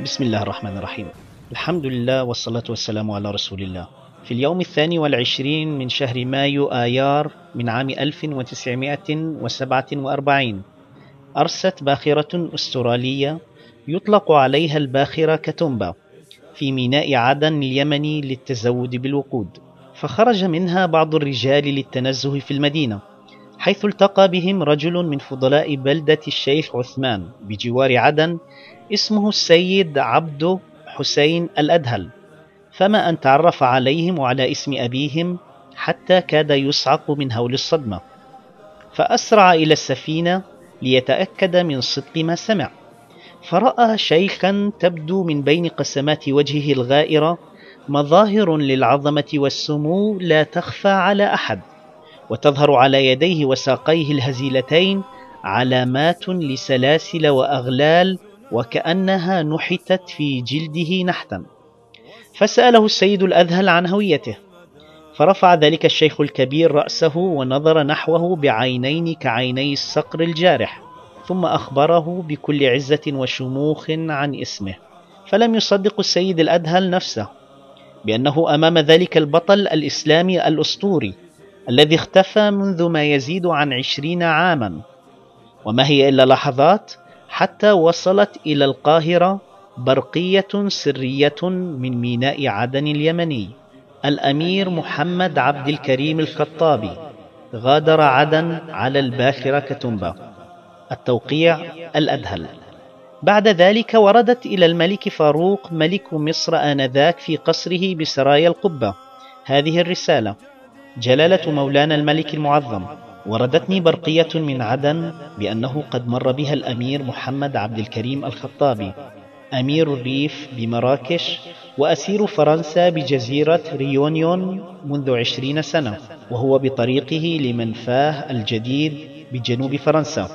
بسم الله الرحمن الرحيم. الحمد لله والصلاة والسلام على رسول الله. في اليوم 22 من شهر مايو آيار من عام 1947 أرست باخرة أسترالية يطلق عليها الباخرة كاتومبا في ميناء عدن اليمني للتزود بالوقود، فخرج منها بعض الرجال للتنزه في المدينة، حيث التقى بهم رجل من فضلاء بلدة الشيخ عثمان بجوار عدن اسمه السيد عبد حسين الأدهل، فما أن تعرف عليهم وعلى اسم أبيهم حتى كاد يصعق من هول الصدمة، فأسرع إلى السفينة ليتأكد من صدق ما سمع، فرأى شيخا تبدو من بين قسمات وجهه الغائرة مظاهر للعظمة والسمو لا تخفى على أحد، وتظهر على يديه وساقيه الهزيلتين علامات لسلاسل وأغلال وكأنها نحتت في جلده نحتا. فسأله السيد الأذهل عن هويته، فرفع ذلك الشيخ الكبير رأسه ونظر نحوه بعينين كعيني الصقر الجارح، ثم أخبره بكل عزة وشموخ عن اسمه. فلم يصدق السيد الأذهل نفسه بأنه أمام ذلك البطل الإسلامي الأسطوري الذي اختفى منذ ما يزيد عن 20 عاما، وما هي إلا لحظات حتى وصلت إلى القاهرة برقية سرية من ميناء عدن اليمني. الأمير محمد عبد الكريم الخطابي غادر عدن على الباخرة كاتومبا. التوقيع الأدهل. بعد ذلك وردت إلى الملك فاروق ملك مصر آنذاك في قصره بسرايا القبة هذه الرسالة: جلالة مولانا الملك المعظم، وردتني برقية من عدن بأنه قد مر بها الأمير محمد عبد الكريم الخطابي أمير الريف بمراكش وأسير فرنسا بجزيرة ريونيون منذ 20 سنة، وهو بطريقه لمنفاه الجديد بجنوب فرنسا،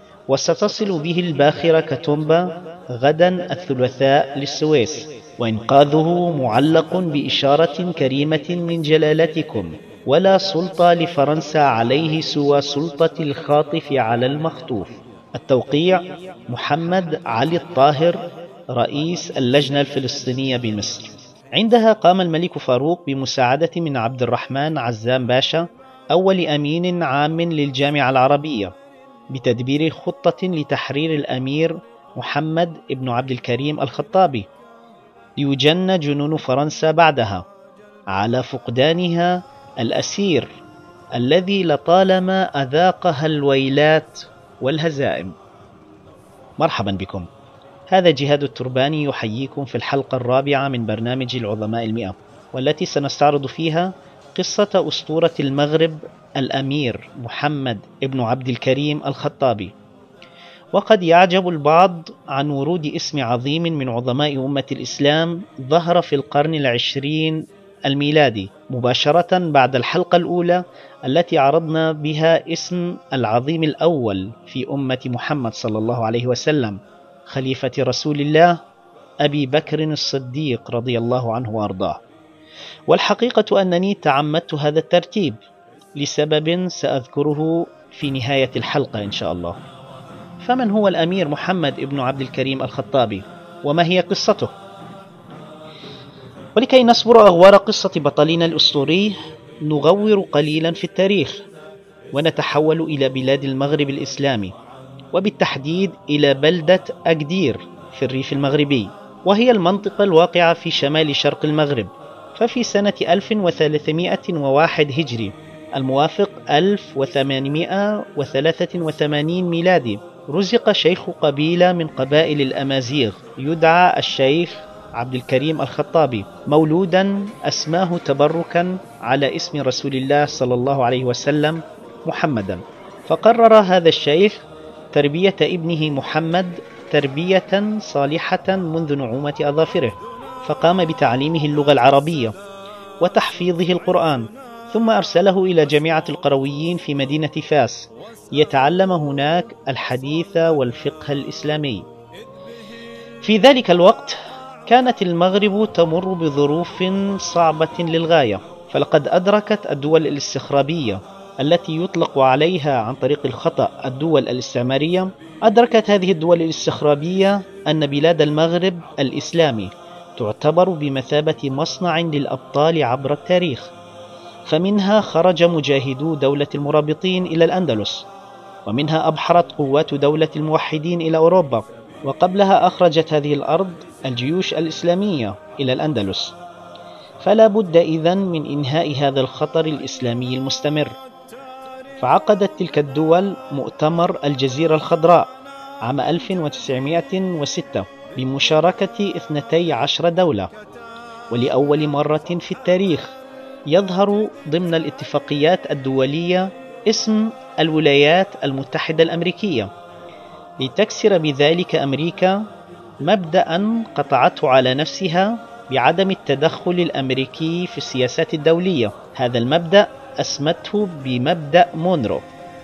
وستصل به الباخرة كاتومبا غدا الثلاثاء للسويس، وإنقاذه معلق بإشارة كريمة من جلالتكم، ولا سلطة لفرنسا عليه سوى سلطة الخاطف على المخطوف. التوقيع محمد علي الطاهر رئيس اللجنة الفلسطينية بمصر. عندها قام الملك فاروق بمساعدة من عبد الرحمن عزام باشا أول أمين عام للجامعة العربية بتدبير خطة لتحرير الأمير محمد ابن عبد الكريم الخطابي، ليجن جنون فرنسا بعدها على فقدانها الأسير الذي لطالما أذاقها الويلات والهزائم. مرحبا بكم، هذا جهاد الترباني يحييكم في الحلقة الرابعة من برنامج العظماء 100، والتي سنستعرض فيها قصة أسطورة المغرب الأمير محمد ابن عبد الكريم الخطابي. وقد يعجب البعض عن ورود اسم عظيم من عظماء أمة الإسلام ظهر في القرن العشرين الميلادي مباشرة بعد الحلقة الأولى التي عرضنا بها اسم العظيم الأول في أمة محمد صلى الله عليه وسلم، خليفة رسول الله أبي بكر الصديق رضي الله عنه وأرضاه. والحقيقة أنني تعمدت هذا الترتيب لسبب سأذكره في نهاية الحلقة إن شاء الله. فمن هو الأمير محمد ابن عبد الكريم الخطابي، وما هي قصته؟ ولكي نصبر أغوار قصة بطلنا الأسطوري نغور قليلا في التاريخ، ونتحول إلى بلاد المغرب الإسلامي، وبالتحديد إلى بلدة أكدير في الريف المغربي، وهي المنطقة الواقعة في شمال شرق المغرب. ففي سنة 1301 هجري الموافق 1883 ميلادي رزق شيخ قبيلة من قبائل الأمازيغ يدعى الشيخ عبد الكريم الخطابي مولودا أسماه تبركا على اسم رسول الله صلى الله عليه وسلم محمدا. فقرر هذا الشيخ تربية ابنه محمد تربية صالحة منذ نعومة أظافره، فقام بتعليمه اللغة العربية وتحفيظه القرآن، ثم أرسله إلى جامعة القرويين في مدينة فاس يتعلم هناك الحديث والفقه الإسلامي. في ذلك الوقت كانت المغرب تمر بظروف صعبة للغاية، فلقد أدركت الدول الاستخرابية التي يطلق عليها عن طريق الخطأ الدول الاستعمارية، أدركت هذه الدول الاستخرابية أن بلاد المغرب الإسلامي تعتبر بمثابة مصنع للأبطال عبر التاريخ، فمنها خرج مجاهدو دولة المرابطين إلى الأندلس، ومنها أبحرت قوات دولة الموحدين إلى أوروبا، وقبلها أخرجت هذه الأرض الجيوش الإسلامية إلى الأندلس. فلا بد إذن من إنهاء هذا الخطر الإسلامي المستمر. فعقدت تلك الدول مؤتمر الجزيرة الخضراء عام 1906 بمشاركة 12 دولة، ولأول مرة في التاريخ يظهر ضمن الاتفاقيات الدولية اسم الولايات المتحدة الأمريكية، لتكسر بذلك أمريكا مبدأ قطعته على نفسها بعدم التدخل الأمريكي في السياسات الدولية. هذا المبدأ أسمته بمبدأ مونرو.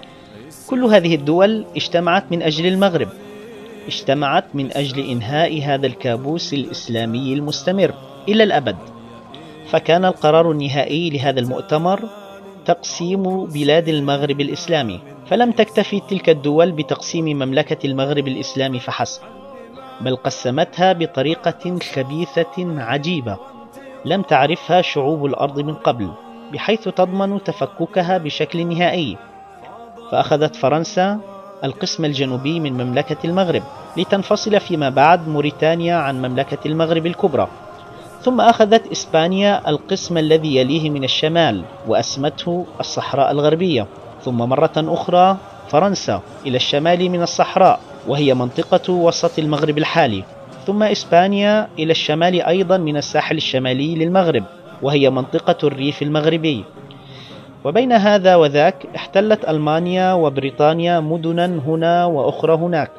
كل هذه الدول اجتمعت من أجل المغرب، اجتمعت من أجل إنهاء هذا الكابوس الإسلامي المستمر إلى الأبد. فكان القرار النهائي لهذا المؤتمر تقسيم بلاد المغرب الإسلامي. فلم تكتفي تلك الدول بتقسيم مملكة المغرب الإسلامي فحسب، بل قسمتها بطريقة خبيثة عجيبة لم تعرفها شعوب الأرض من قبل، بحيث تضمن تفككها بشكل نهائي. فأخذت فرنسا القسم الجنوبي من مملكة المغرب لتنفصل فيما بعد موريتانيا عن مملكة المغرب الكبرى، ثم أخذت إسبانيا القسم الذي يليه من الشمال وأسمته الصحراء الغربية، ثم مرة أخرى فرنسا إلى الشمال من الصحراء وهي منطقة وسط المغرب الحالي، ثم إسبانيا إلى الشمال أيضا من الساحل الشمالي للمغرب وهي منطقة الريف المغربي. وبين هذا وذاك احتلت ألمانيا وبريطانيا مدنا هنا وأخرى هناك،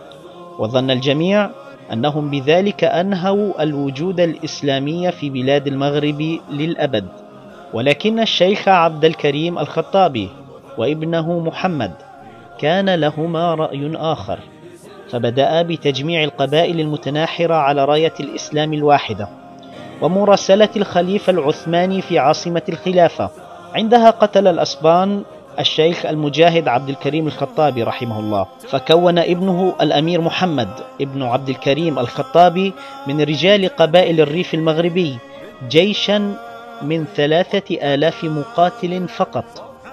وظن الجميع أنهم بذلك أنهوا الوجود الإسلامي في بلاد المغرب للأبد. ولكن الشيخ عبد الكريم الخطابي وابنه محمد كان لهما رأي آخر، فبدأ بتجميع القبائل المتناحرة على راية الإسلام الواحدة ومراسلة الخليفة العثماني في عاصمة الخلافة. عندها قتل الأسبان الشيخ المجاهد عبد الكريم الخطابي رحمه الله، فكون ابنه الأمير محمد ابن عبد الكريم الخطابي من رجال قبائل الريف المغربي جيشا من 3000 مقاتل فقط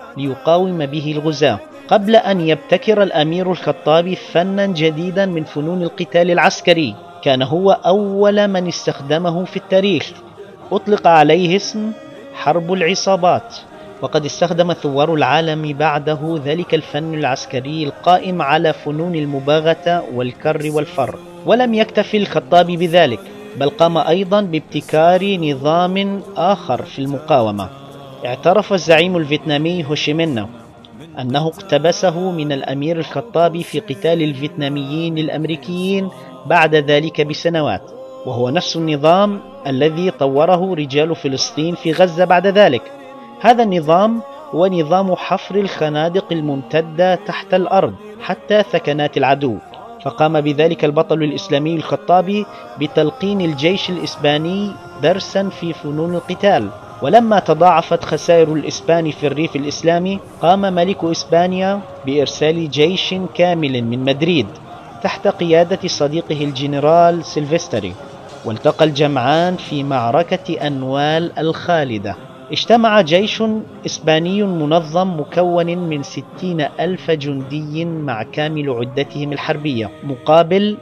ليقاوم به الغزاة، قبل أن يبتكر الأمير الخطابي فنا جديدا من فنون القتال العسكري كان هو أول من استخدمه في التاريخ، أطلق عليه اسم حرب العصابات. وقد استخدم ثوار العالم بعده ذلك الفن العسكري القائم على فنون المباغتة والكر والفر. ولم يكتفي الخطابي بذلك، بل قام أيضا بابتكار نظام آخر في المقاومة. اعترف الزعيم الفيتنامي هوشيمين أنه اقتبسه من الأمير الخطابي في قتال الفيتناميين الأمريكيين بعد ذلك بسنوات، وهو نفس النظام الذي طوره رجال فلسطين في غزة بعد ذلك. هذا النظام هو نظام حفر الخنادق الممتدة تحت الأرض حتى ثكنات العدو. فقام بذلك البطل الإسلامي الخطابي بتلقين الجيش الإسباني درسا في فنون القتال. ولما تضاعفت خسائر الإسبان في الريف الإسلامي، قام ملك إسبانيا بإرسال جيش كامل من مدريد تحت قيادة صديقه الجنرال سيلفستري، والتقى الجمعان في معركة أنوال الخالدة. اجتمع جيش إسباني منظم مكون من 60,000 جندي مع كامل عدتهم الحربية مقابل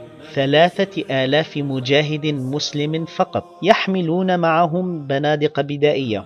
3,000 مجاهد مسلم فقط يحملون معهم بنادق بدائية.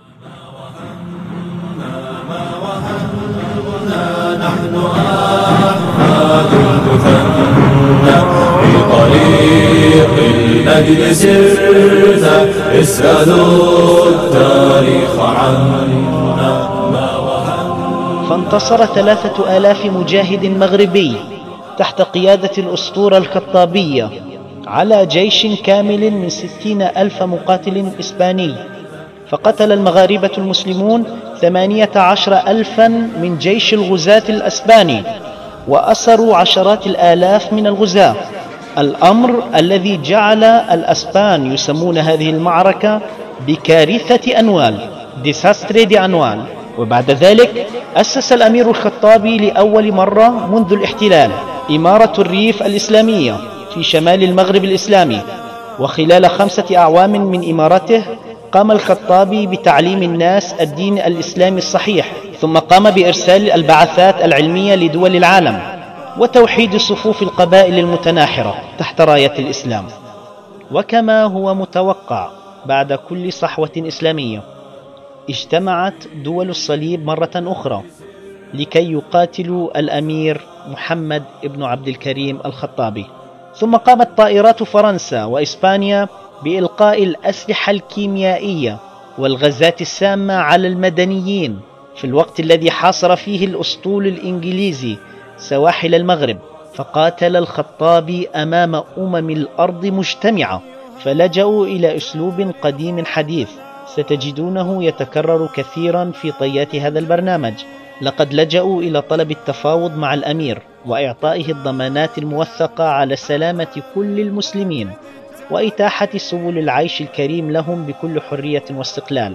نحن أحمد المثنى في طريق المجد سرنا، اسألوا التاريخ عنا ما وهمنا. فانتصر 3,000 مجاهد مغربي تحت قيادة الأسطورة الخطابية على جيش كامل من 60,000 مقاتل إسباني، فقتل المغاربة المسلمون 18,000 من جيش الغزاة الأسباني، وأسروا عشرات الآلاف من الغزاة، الأمر الذي جعل الأسبان يسمون هذه المعركة بكارثة أنوال، ديساستري دي أنوال، وبعد ذلك أسس الأمير الخطابي لأول مرة منذ الاحتلال إمارة الريف الإسلامية في شمال المغرب الإسلامي، وخلال 5 أعوام من إمارته قام الخطابي بتعليم الناس الدين الإسلامي الصحيح، ثم قام بإرسال البعثات العلمية لدول العالم وتوحيد صفوف القبائل المتناحرة تحت راية الإسلام. وكما هو متوقع بعد كل صحوة إسلامية اجتمعت دول الصليب مرة أخرى لكي يقاتلوا الأمير محمد بن عبد الكريم الخطابي. ثم قامت طائرات فرنسا وإسبانيا بإلقاء الأسلحة الكيميائية والغازات السامة على المدنيين في الوقت الذي حاصر فيه الأسطول الإنجليزي سواحل المغرب، فقاتل الخطابي أمام الأرض مجتمعة، فلجأوا إلى أسلوب قديم حديث ستجدونه يتكرر كثيرا في طيات هذا البرنامج. لقد لجأوا إلى طلب التفاوض مع الأمير وإعطائه الضمانات الموثقة على سلامة كل المسلمين وإتاحة سبل العيش الكريم لهم بكل حرية واستقلال.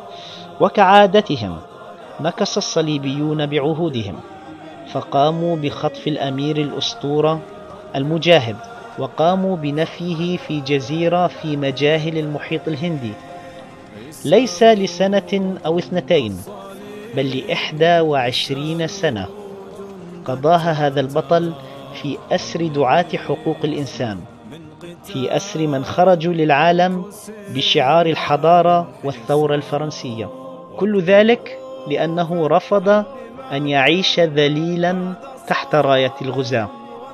وكعادتهم نكص الصليبيون بعهودهم، فقاموا بخطف الأمير الأسطورة المجاهد، وقاموا بنفيه في جزيرة في مجاهل المحيط الهندي، ليس لسنة أو 2 بل ل21 سنة قضاها هذا البطل في أسر دعاة حقوق الإنسان، في أسر من خرجوا للعالم بشعار الحضارة والثورة الفرنسية. كل ذلك لأنه رفض أن يعيش ذليلا تحت راية الغزاة.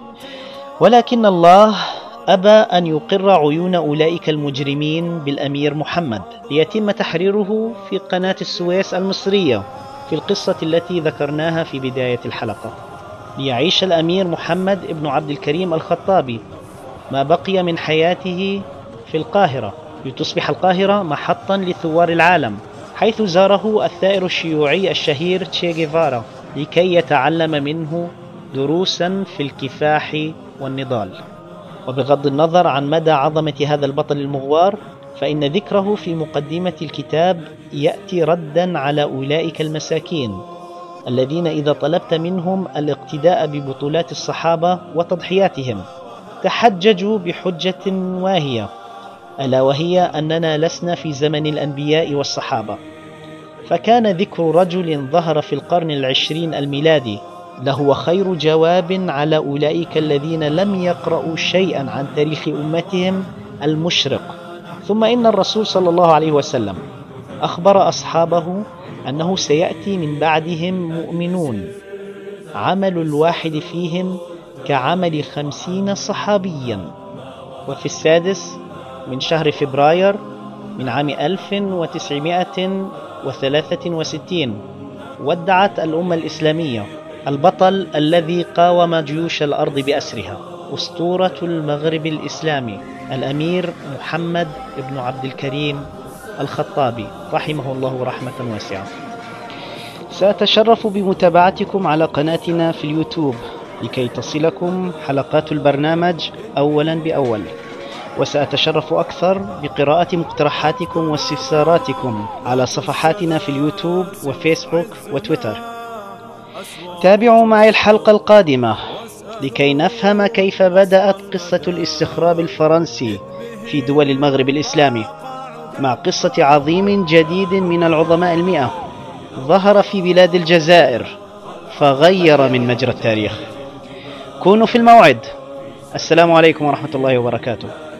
ولكن الله أبى أن يقر عيون أولئك المجرمين بالأمير محمد ليتم تحريره في قناة السويس المصرية في القصة التي ذكرناها في بداية الحلقة، ليعيش الأمير محمد ابن عبد الكريم الخطابي ما بقي من حياته في القاهرة، لتصبح القاهرة محطا لثوار العالم، حيث زاره الثائر الشيوعي الشهير تشي غيفارا لكي يتعلم منه دروسا في الكفاح والنضال. وبغض النظر عن مدى عظمة هذا البطل المغوار، فإن ذكره في مقدمة الكتاب يأتي ردا على أولئك المساكين الذين إذا طلبت منهم الاقتداء ببطولات الصحابة وتضحياتهم تحججوا بحجة واهية، ألا وهي أننا لسنا في زمن الأنبياء والصحابة. فكان ذكر رجل ظهر في القرن العشرين الميلادي لهو خير جواب على أولئك الذين لم يقرأوا شيئا عن تاريخ أمتهم المشرق. ثم إن الرسول صلى الله عليه وسلم أخبر أصحابه أنه سيأتي من بعدهم مؤمنون عمل الواحد فيهم كعمل 50 صحابيا. وفي 6 من شهر فبراير من عام 1963 ودعت الأمة الإسلامية البطل الذي قاوم جيوش الأرض بأسرها، أسطورة المغرب الإسلامي الأمير محمد بن عبد الكريم الخطابي رحمه الله رحمة واسعة. سأتشرف بمتابعتكم على قناتنا في اليوتيوب لكي تصلكم حلقات البرنامج أولا بأول، وسأتشرف أكثر بقراءة مقترحاتكم واستفساراتكم على صفحاتنا في اليوتيوب وفيسبوك وتويتر. تابعوا معي الحلقة القادمة لكي نفهم كيف بدأت قصة الاستخراب الفرنسي في دول المغرب الإسلامي، مع قصة عظيم جديد من العظماء 100 ظهر في بلاد الجزائر فغير من مجرى التاريخ. كونوا في الموعد. السلام عليكم ورحمة الله وبركاته.